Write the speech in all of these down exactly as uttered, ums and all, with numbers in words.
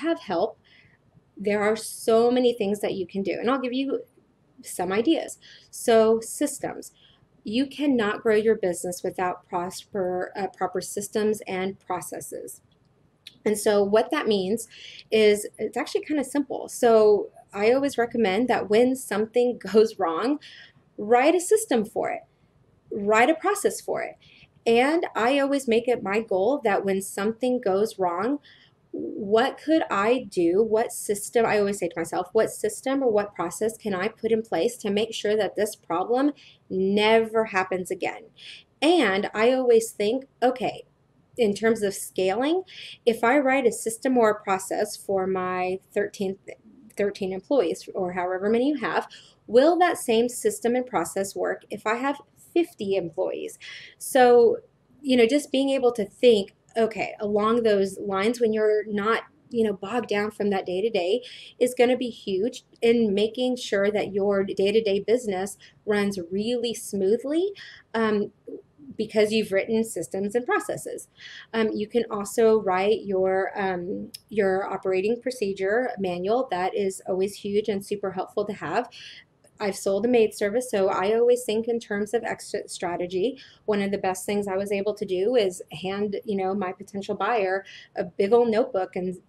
have help, there are so many things that you can do. And I'll give you some ideas. So systems. You cannot grow your business without prosper, uh, proper systems and processes. And so what that means is it's actually kind of simple. So I always recommend that when something goes wrong, write a system for it, write a process for it. And I always make it my goal that when something goes wrong, what could I do? What system, I always say to myself, what system or what process can I put in place to make sure that this problem never happens again? And I always think, okay, in terms of scaling, if I write a system or a process for my thirteen, thirteen employees or however many you have, will that same system and process work if I have fifty employees? So, you know, just being able to think, okay, along those lines when you're not, you know, bogged down from that day to day is going to be huge in making sure that your day to day business runs really smoothly. Um, because you've written systems and processes. Um, you can also write your um, your operating procedure manual. That is always huge and super helpful to have. I've sold a maid service, so I always think in terms of exit strategy. One of the best things I was able to do is hand, you know, my potential buyer a big old notebook and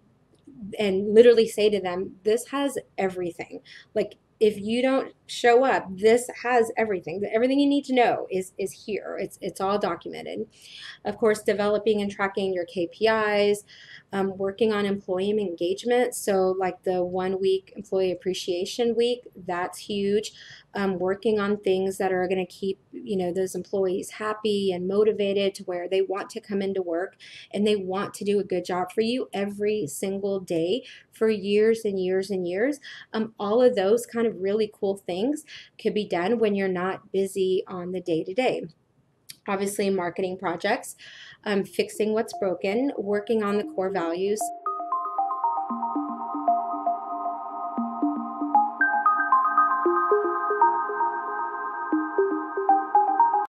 and literally say to them, this has everything. Like, if you don't show up, this has everything. Everything you need to know is is here. It's it's all documented. Of course, developing and tracking your K P Is, um, working on employee engagement. So like the one week employee appreciation week, that's huge. Um, working on things that are going to keep, you know, those employees happy and motivated to where they want to come into work and they want to do a good job for you every single day for years and years and years. Um, all of those kind of really cool things could be done when you're not busy on the day to day. Obviously, marketing projects, um, fixing what's broken, working on the core values,